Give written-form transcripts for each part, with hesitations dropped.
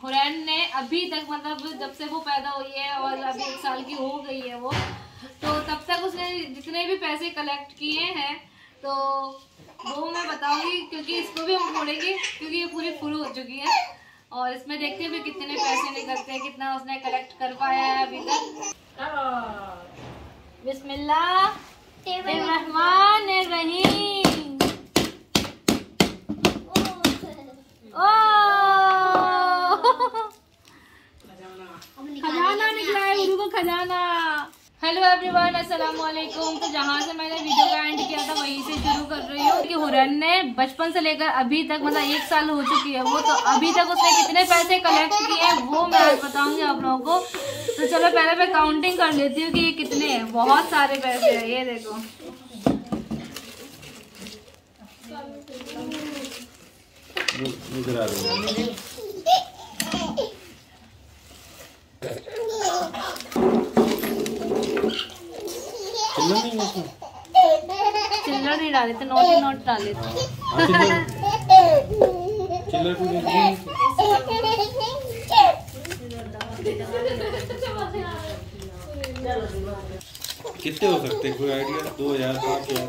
हुरैन ने अभी तक मतलब जब से वो पैदा हुई है और अभी 1 साल की हो गई है वो, तो तब तक उसने जितने भी पैसे कलेक्ट किए हैं तो वो मैं बताऊंगी, क्योंकि इसको भी हम फोड़ेंगे क्योंकि ये पूरी फुल हो चुकी है। और इसमें देखते हैं भी कितने पैसे निकलते हैं, कितना उसने कलेक्ट कर पाया है अभी तक। बिस्मिल्लाहिर्रहमानिर्रहीम। खजाना निकला है गुरु को, खजाना। हेलो एवरीवन, अस्सलाम वालेकुम। तो जहाँ से मैंने वीडियो का एंड किया था वहीं से शुरू कर रही हूँ कि हुरैन ने बचपन से लेकर अभी तक मतलब 1 साल हो चुकी है वो, तो अभी तक उसने कितने पैसे कलेक्ट किए हैं वो मैं आज बताऊंगी आप लोगों को। तो चलो पहले मैं काउंटिंग कर लेती हूँ कि ये कितने हैं। बहुत सारे पैसे हैं, ये देखो। चिल्लर नहीं डाले थे, नोट ही नोट डाले थे। कितने हो सकते हैं, कोई आइडिया? 2000, 5000,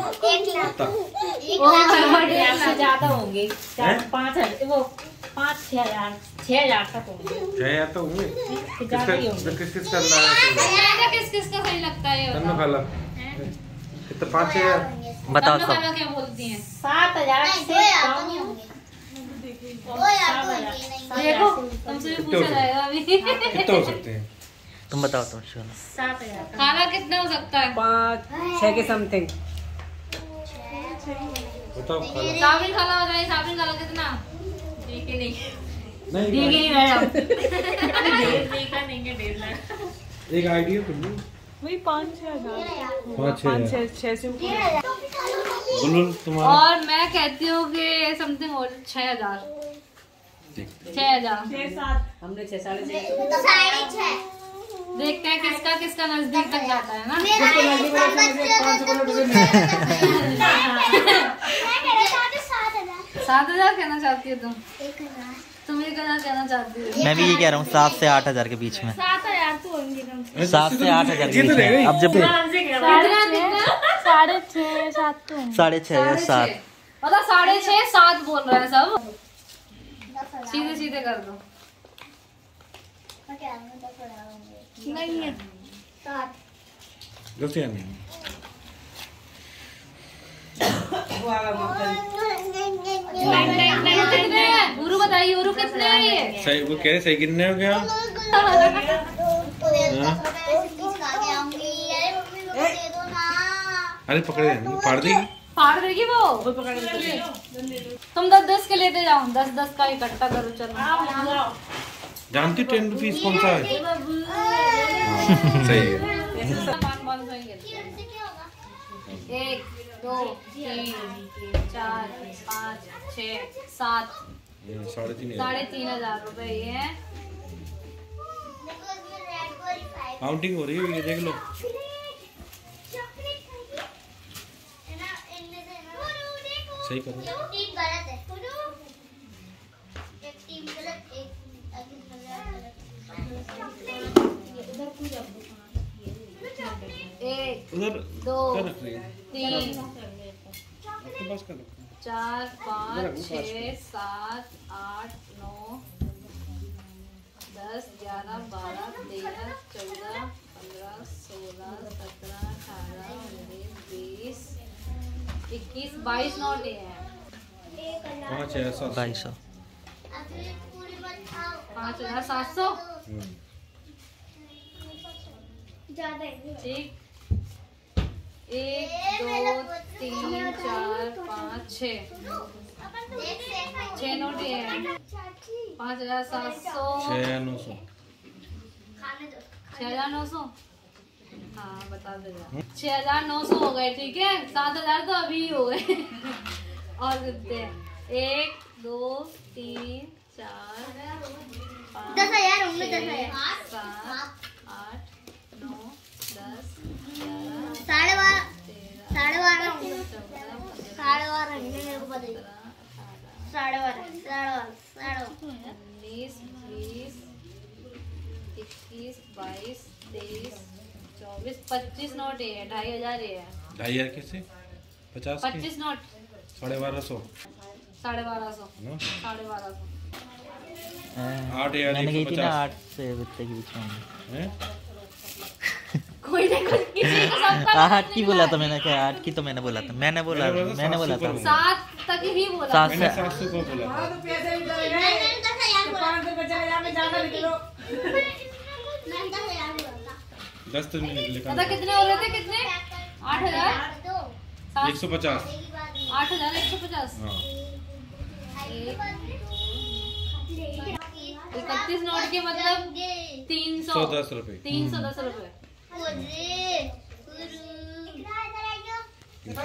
10,000 से ज्यादा होंगे। 5,000 वो 5-6,000 6,000 तक होंगे। 6,000 तो होंगे। किस करना है? किस का सही लगता है? तन्नू खाला कितना? 5-6,000 बताओ सब। क्या बोलती हैं? 7,000 से देखो तुमसे भी पूछा जाएगा अभी। कितने हो सकते हैं? तुम बताओ तुम। चलो 7,000 खाना कितना हो सकता है? 5-6 के समथिंग। बताओ खाला। साबिन खाला हो जाए। साबिन खाला कितना? ठीक है नहीं एक आइडिया कर लो। वही 5-6,000। 5-6 से बोलो तुम्हारा। और मैं कहती हूँ कि समथिंग और 6,000। 6,000 हमने 6-6.5 देखते हैं किसका किसका नजदीक तक जाता है ना। 7,000 कहना चाहती हो तुम? तुम ये कहना चाहती हो? मैं भी ये कह रहा हूँ 7 से 8,000 के बीच में। 7,000 तो होंगे कम से 7 से 8,000 के बीच में। अब जब 6.5-7 6.5 या 7 मतलब 6.5 7 बोल रहे हैं सब। सीधे सीधे कर दो। नहीं है 7 गलती नहीं। कितने हैं गुरु बताइए? गुरु कितने हैं ये? सही वो कह रहे, सही कितने हो गया? अरे पकड़े फाड़ देगी। फाड़ देगी वो। तुम 10-10 के लेते जाओ। 10-10 का इकट्ठा करो। चलो जानती 10 रुपीज कौन सा है? सही है। 1 2 3 4 5 6 7 3,500 रुपए ये है। काउंटिंग हो रही है, ये देख लो। सही करो। एक उधर 2 रख रही है? 3 आपके पास का 4 5 6 7 8 9 10 11 12 13 14 15 16 17 18 19 20 21 22 नोट है। 5,000 5,700 ठीक। 1 2 3 4 5 6 नोट है। 5,700 6,900 6,900 हाँ बता देगा। 6,900 हो गए ठीक है। 7,000 तो अभी ही हो गए। और कितने? 1 2 3 4 5 10,000 होंगे। 7 8 9 10 11 12.5 19 20 22, 23, 24, 25 नोट ये है, 2500 ये है। 2500 कैसे? 50 के? 25 नोट 1250 1250 ना? 1250 8 यार मैंने गई थी ना 150 8 से इतने के बीच में हैं? कोई नहीं किसी को सबका 8 की बोला था मैंने, क्या 8 की तो मैंने बोला था, मैंने बोला था 7 तक ही बोला। 7 मैंने से 700 को बोला था। दस तो नहीं निकले पता कितने हो रहे थे? कितने? 8000 150 8150। हाँ 31 नोट के मतलब 300 110 रुपए 310 रुपए। 310 और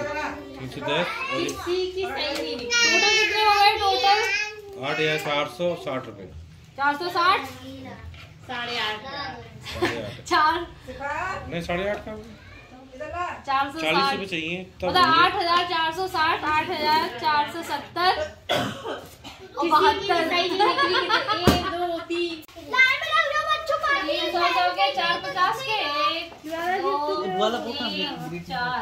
टोटल कितने हो गए? टोटल 8 या 460 रुपए 460 8.5 4 नहीं 8.5 का 40 460 रुपए चाहिए तब मतलब 8460 8470 और 72 1 2 3 300 के 450 के 1 2 3 4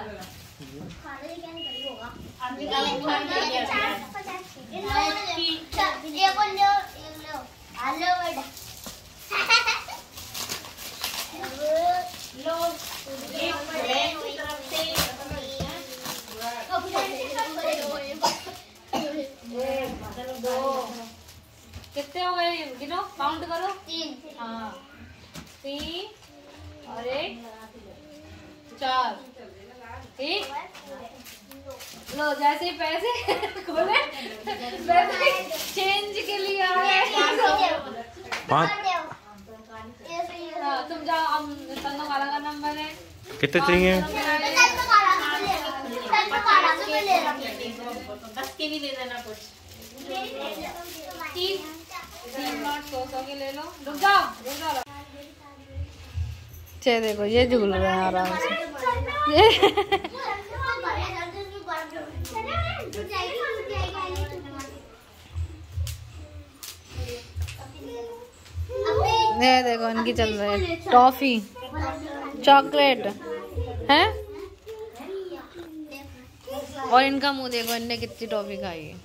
कितने हो गए? गिनो, काउंट करो। 3 हाँ 3 और 1 4 ठीक। लो जैसे ही पैसे खोले वैसे चेंज के लिए आ गए। हाँ, तुम जाओ, हम तन्नो वाला का नंबर है। कितने चाहिए? 10 के भी दे देना कुछ। 3 नोट 100 के ले लो। रुक जाओ। चे देखो ये झूल रहे हैं आराम से। ये देखो इनकी चल रही है टॉफी चॉकलेट है। और इनका मुंह देखो, इनने कितनी टॉफी खाई है।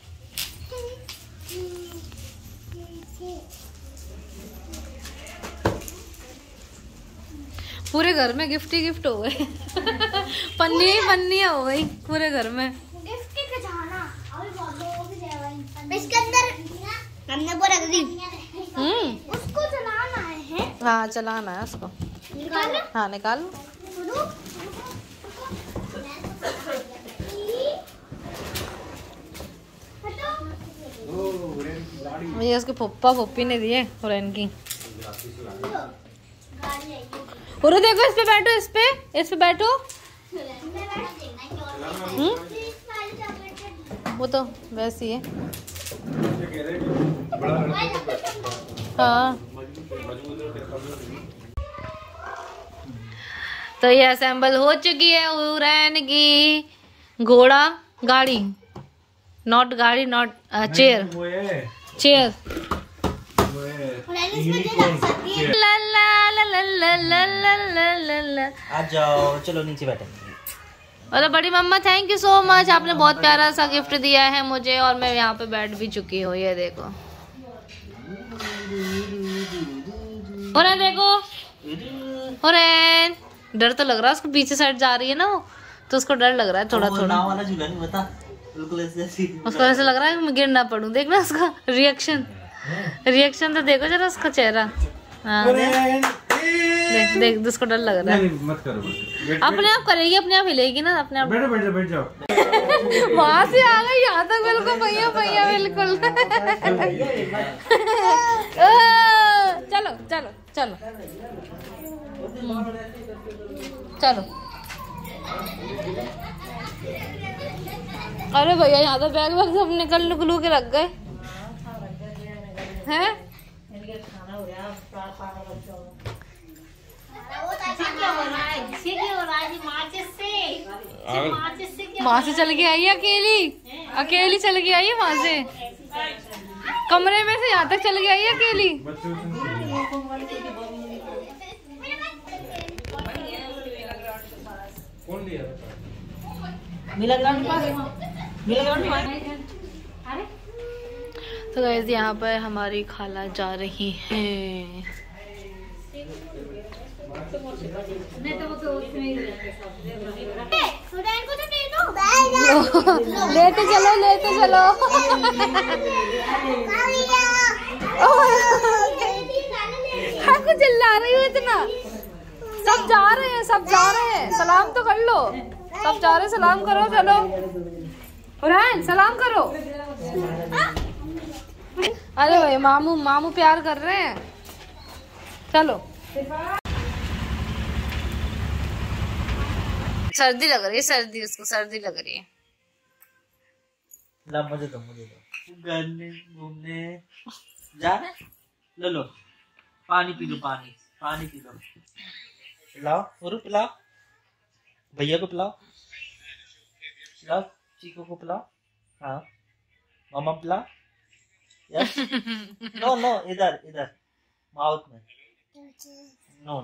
पूरे घर में गिफ्ट ही गिफ्ट हो गए। पन्नी पन्नी हो गई पूरे घर में। इसके अंदर हमने वो रख दी। उसको चलाना है। हाँ चलाना है उसको। निकालो। हाँ निकालो। ये उसके पप्पा पप्पी ने दिए और इनकी। और देखो इस पे बैठो, इस पे बैठो। वो तो वैसे ही है। हाँ तो ये असेंबल हो चुकी है हुरैन की घोड़ा गाड़ी, नॉट गाड़ी, नॉट चेयर, चेयर। ला ला ला ला ला ला ला ला ला। आ जाओ, चलो नीचे बैठेंगे। अरे बड़ी मम्मा थैंक यू सो मच, आपने बहुत प्यारा सा गिफ्ट दिया है मुझे और मैं यहाँ पे बैठ भी चुकी हूँ। ये देखो हुरैन, देखो हुरैन, डर तो लग रहा है उसको, पीछे साइड जा रही है ना वो, तो उसको डर लग रहा है थोड़ा थोड़ा। नाव वाला झूला नहीं बता, बिल्कुल ऐसे उसको ऐसे लग रहा है कि मैं गिर ना पड़ूं। देखना उसका रिएक्शन तो देखो जरा उसका चेहरा। हाँ देख देख उसको डर लग रहा है। मत करो, अपने आप करेगी, अपने आप हिलेगी ना अपने आप। बैठ जाओ। वहां से आ गई यहाँ तक, बिल्कुल भैया भैया बिल्कुल। चलो चलो चलो चलो। अरे भैया यहाँ तो बैग वैग सब निकल के रख गए हैं। वहां से चल के आई अकेली चल के आई है वहां से, कमरे में से यहाँ तक चल के आई अकेली। मिला ग्राउंड पास मिला ग्राउंड तो गाइस यहाँ पर हमारी खाला जा रही हैं। लेते चलो लेते चलो। कुछ चिल्ला रही हो इतना? सब जा रहे हैं, सब जा रहे हैं, सलाम तो कर लो। सब जा रहे हैं, सलाम करो। चलो हुरैन सलाम करो। अरे भाई मामू मामू प्यार कर रहे हैं। चलो। सर्दी लग रही है, सर्दी, उसको सर्दी लग रही है। ला मुझे दो घूमने घूमने जा। लो पानी पी लो, पानी पी लो। पिलाओ और पिलाओ, भैया को पिलाओ, चीकू को पिलाओ। हाँ मामा पिलाओ। यस नो इधर माउथ में। नो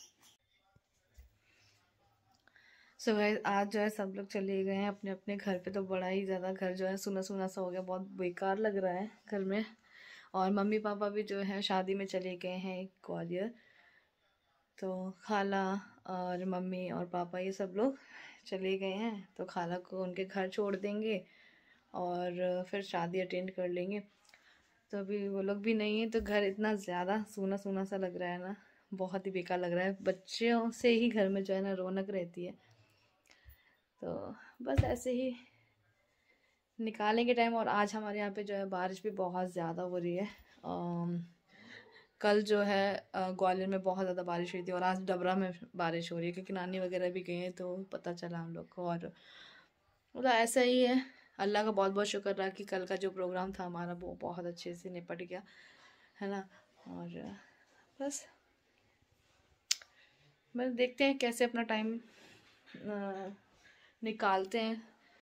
सो गाइस आज जो है सब लोग चले गए हैं अपने अपने घर पे। तो बड़ा ही ज़्यादा घर जो है सुना सुना सा हो गया, बहुत बेकार लग रहा है घर में। और मम्मी पापा भी जो है शादी में चले गए हैं ग्वालियर। तो खाला और मम्मी और पापा ये सब लोग चले गए हैं। तो खाला को उनके घर छोड़ देंगे और फिर शादी अटेंड कर लेंगे। तो अभी वो लोग भी नहीं है, तो घर इतना ज़्यादा सूना सूना सा लग रहा है ना, बहुत ही बेकार लग रहा है। बच्चों से ही घर में जो है ना रौनक रहती है। तो बस ऐसे ही निकालेंगे टाइम। और आज हमारे यहाँ पे जो है बारिश भी बहुत ज़्यादा हो रही है। कल जो है ग्वालियर में बहुत ज़्यादा बारिश हुई थी और आज डबरा में बारिश हो रही है, क्योंकि नानी वगैरह भी गए हैं तो पता चला हम लोग को। और मतलब ऐसा ही है, अल्लाह का बहुत बहुत शुक्र रहा कि कल का जो प्रोग्राम था हमारा वो बहुत अच्छे से निपट गया, है ना। और बस देखते हैं कैसे अपना टाइम निकालते हैं।